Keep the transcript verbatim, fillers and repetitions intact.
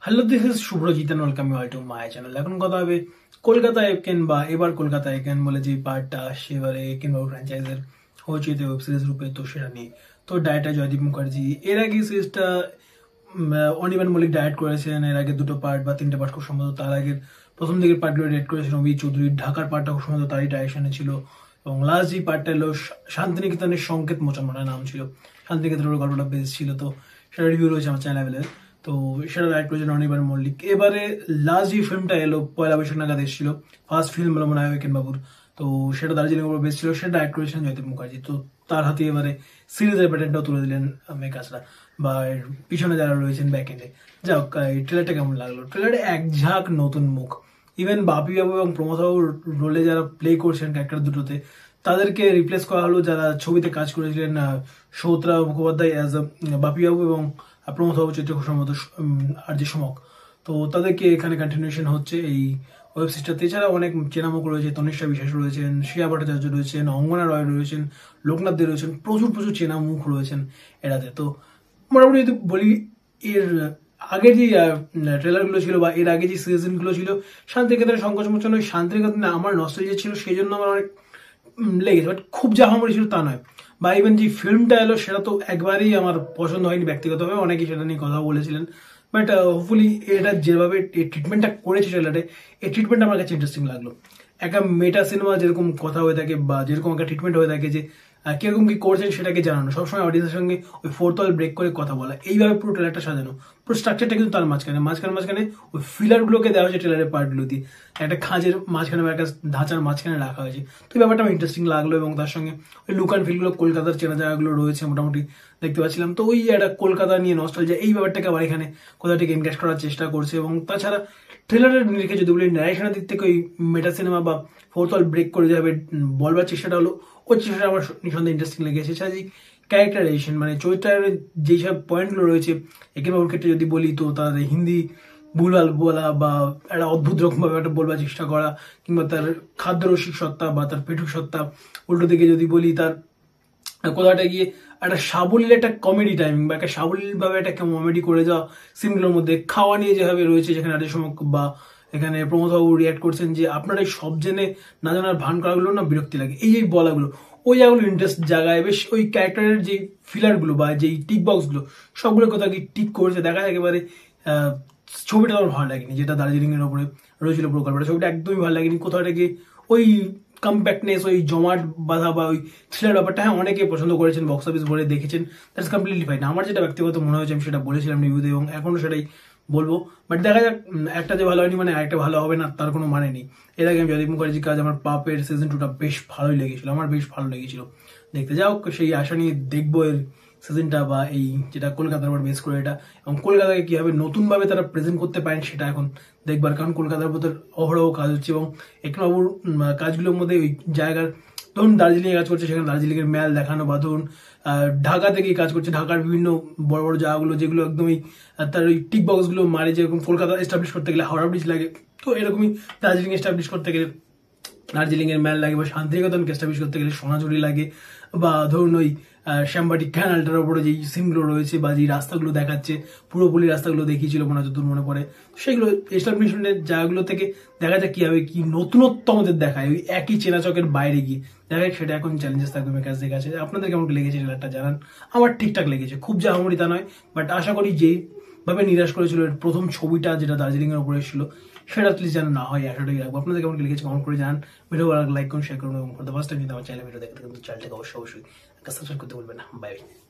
Hello, this is Subhrajit and welcome you all to my channel. এখন কথা হবে কলকাতা একেন বা এবার কলকাতা একেন বলে যে পার্টটা আসছে এবারে একেন বাবু ফ্র্যাঞ্চাইজের হচ্ছে ওয়েব সিরিজ রূপে, তো সেটা নিয়ে তো ডায়েটটা জয়দীপ মুখার্জি। এর আগে সিরিজটা অনির্বাণ মল্লিক ডায়েট করেছেন, এর আগে দুটো পার্ট বা তিনটে পার্ট খুব সম্ভবত। তার আগে প্রথম দিকের পার্টগুলো ডায়েট করেছেন অভি চৌধুরী, ঢাকার পার্টটা খুব সম্ভবত তারই ডাইরেকশনে ছিল, এবং লাস্ট যে পার্টটা এলো শান্তিনিকেতনের সংকেত মোচন মনে নাম ছিল, শান্তিনিকেতনের গল্পটা বেশ ছিল, তো সেটা রিভিউ রয়েছে আমার চ্যানেল। তো সেটা ডাইরেক্ট করেছেন অনির্বাণ মল্লিক। এবারে লাস্ট যে ফিল্মটা এলো পয়লা বৈশাখ নাগাদ এসেছিল, ফার্স্ট ফিল্ম হলো মনে হয় একেন বাবুর, তো সেটা দার্জিলিং উপর বেশ ছিল, সেটা ডাইরেক্ট করেছিলেন জয়দীপ মুখার্জি। তো তার হাতে এবারে সিরিজের প্যাটার্নটাও তুলে দিলেন মেকার্সরা বা এর পিছনে যারা রয়েছেন ব্যাক এন্ডে। যাই হোক, এই ট্রেলারটা কেমন লাগলো? ট্রেলারে এক ঝাঁক নতুন মুখ, ইভেন বাপি বাবু এবং প্রমোদ বাবুর রোলে যারা প্লে করছেন ক্যারেক্টার দুটোতে, তাদেরকে রিপ্লেস করা হলো যারা ছবিতে কাজ করেছিলেন সৌত্রা মুখোপাধ্যায় অ্যাজ বাপি বাবু এবং প্রমোদ বাবু চৈত্র খুব সম্ভবত আর যে সমক, তো তাদেরকে এখানে কন্টিনিউশন হচ্ছে এই ওয়েব সিরিজটাতে। এছাড়া অনেক চেনা মুখ রয়েছে, তনিষ্ঠা বিশ্বাস রয়েছেন, শ্রেয়া ভট্টাচার্য রয়েছেন, অঙ্গনা রয় রয়েছেন, লোকনাথ দে রয়েছেন, প্রচুর প্রচুর চেনা মুখ রয়েছেন এরাতে। তো মোটামুটি যদি বলি, এর আগের যে ট্রেলারগুলো ছিল বা এর আগে যে সিজনগুলো ছিল, শান্তিনিকেতনের সংকোচ মোচন, ওই শান্তিনিকেতনে আমার নস্টালজিয়া ছিল, সেই জন্য আমার অনেক লেগেছে, বাট খুব জাহামরি ছিল তা নয়। বা ইভেন যে ফিল্মটা এলো সেটা তো একবারেই আমার পছন্দ হয়নি ব্যক্তিগতভাবে, অনেকেই সেটা নিয়ে কথা বলেছিলেন, বাট হোপফুলি এটা যেভাবে এই ট্রিটমেন্টটা করেছে ট্রেলারে, এই ট্রিটমেন্ট আমার কাছে ইন্টারেস্টিং লাগলো। একটা মেটা সিনেমা যেরকম কথা হয়ে থাকে বা যেরকম একটা ট্রিটমেন্ট হয়ে থাকে যে কিরকম কি করছেন সেটাকে জানানো, সবসময় অডিয়েন্সের সঙ্গে ওই ফোর্থ ওয়াল ব্রেক করে কথা বলা, এইভাবে পুরো ট্রেলারটা সাজানো, পুরো স্ট্রাকচারটা কিন্তু তার মাঝখানে মাঝখানে মাঝখানে ওই ফিলারগুলোকে দেওয়া হয়েছে ট্রেলারের পার্টগুলো দিয়ে, একটা খাঁজের মাঝখানে বা একটা ধাঁচার মাঝখানে রাখা হয়েছে। তো এই ব্যাপারটা আমার ইন্টারেস্টিং লাগলো, এবং তার সঙ্গে ওই লুক অ্যান্ড ফিলগুলো কলকাতার চেনা জায়গাগুলো রয়েছে মোটামুটি দেখতে পাচ্ছিলাম। তো ওই একটা কলকাতা নিয়ে নস্টালজিয়া, এই ব্যাপারটাকে আবার এখানে কোথাও থেকে এনগেজ করার চেষ্টা করছে। এবং তাছাড়া ট্রেলারের নিরিখে যদি বলি, ন্যারেশনের দিক থেকে ওই মেটা সিনেমা বা ফোর্থ ওয়াল ব্রেক করে যাবে বলবার চেষ্টাটা হলো, ওই চেষ্টাটা আমার নিঃসন্দেহে ইন্টারেস্টিং লেগেছে। এছাড়া যে ক্যারেক্টারাইজেশন মানে চরিত্রের যেসব পয়েন্টগুলো রয়েছে একেন বাবুর ক্ষেত্রে যদি বলি, তো তার হিন্দি ভুলভাল বলা বা একটা অদ্ভুত রকম ভাবে একটা বলবার চেষ্টা করা, কিংবা তার খাদ্যরসিক সত্তা বা তার পেটুক সত্তা, উল্টো দিকে যদি বলি তার কোথাটা গিয়ে একটা সাবলীল একটা কমেডি টাইমিং বা একটা সাবলীল ভাবে একটা কমেডি করে যাওয়া সিনগুলোর মধ্যে, খাওয়া নিয়ে যেভাবে রয়েছে যেখানে আরেক সময় বা এখানে প্রমোদ বাবু রিয়াক্ট করছেন যে আপনারা এই সব জেনে না জানার ভান করাগুলো না বিরক্তি লাগে, এই এই বলাগুলো, ওই জায়গাগুলো ইন্টারেস্ট জায়গায় বেশ ওই ক্যারেক্টারের যে ফিলারগুলো বা যেই টিক বক্সগুলো সবগুলো কোথাও কি টিক করেছে দেখা যায় একেবারে। ছবিটা আমার ভালো লাগেনি, যেটা দার্জিলিং এর ওপরে রয়েছিল প্রকল্পটা, ছবিটা একদমই ভালো লাগেনি। কোথাও গিয়ে ওই কম্প্যাক্টনেস, ওই জমাট বাঁধা বা ওই থ্রিলার ব্যাপারটা, হ্যাঁ অনেকে পছন্দ করেছেন, বক্স অফিস ভরে দেখেছেন, দ্যাটস কমপ্লিটলি ফাইন। আমার যেটা ব্যক্তিগত মনে হয়েছে আমি সেটা বলেছিলাম রিভিউতে, এবং এখনো সেটাই বলবো। বাট দেখা যাক, একটা যে ভালো হয়নি মানে একটা ভালো হবে না তার কোনো মানে নেই। এর আগে আমি জয়দীপ মুখার্জির কাজ আমার পাপের সিজন টুটা বেশ ভালোই লেগেছিল, আমার বেশ ভালো লেগেছিল দেখতে। যাও, সেই আশা নিয়ে দেখবো এর সিজনটা বা এই যেটা কলকাতার উপর বেস করে এটা, এবং কলকাতাকে কিভাবে নতুন ভাবে তারা প্রেজেন্ট করতে পারেন সেটা এখন দেখবার। কারণ কলকাতার মধ্যে অহরহ কাজ হচ্ছে, এবং একেন বাবুর কাজগুলোর মধ্যে ওই জায়গার, ধরুন দার্জিলিং এ কাজ করছে সেখানে দার্জিলিং এর ম্যাল দেখানো, বা ধরুন ঢাকা থেকে কাজ করছে ঢাকার বিভিন্ন বড় বড় জায়গাগুলো যেগুলো একদমই তার ওই টিক বক্স গুলো মারে, যেরকম কলকাতা এস্টাবলিশ করতে গেলে হাওড়া ব্রিজ লাগে, তো এরকমই দার্জিলিং এস্টাবলিশ করতে গেলে দার্জিলিং এর ম্যাল লাগে, বা শান্তিনিকেতনকে এস্টাবলিশ করতে গেলে সোনাঝুরি লাগে, বা ধরুন ওই শ্যামবাটি ক্যানালটার উপরে যেই সিনগুলো রয়েছে বা যে রাস্তাগুলো দেখাচ্ছে, পুরোপুরি রাস্তাগুলো দেখিয়েছিল মনে হয়, দূর মনে পড়ে, সেগুলো এস্টাবলিশমেন্টের জায়গাগুলো থেকে দেখা যায় কিভাবে কি নতুনত্ব আমাদের দেখায় ওই একই চেনা চকের বাইরে গিয়ে দেখায়, সেটা এখন চ্যালেঞ্জেস থাকবে মেকার্সদের কাছে। আপনাদের কেমন লেগেছে ট্রেলারটা জানান। আমার ঠিকঠাক লেগেছে, খুব জাহামরি তা নয়, বাট আশা করি যেই ভাবে নিরাশ করেছিল প্রথম ছবিটা যেটা দার্জিলিং এর উপরে এসেছিল সেটা প্লিজ যেন না হয়, আশাটাই রাখবো। আপনাদের কেমন লেগেছে কমেন্ট করে জানান। ভিডিও ভালো লাইক করুন, শেয়ার করুন, এবং ফর দ্য ফার্স্ট টাইম যদি আমার চ্যানেল ভিডিও দেখতে কিন্তু চ্যানেলটাকে অবশ্যই অবশ্যই সাবস্ক্রাইব করতে ভুলবেন না। Bye by.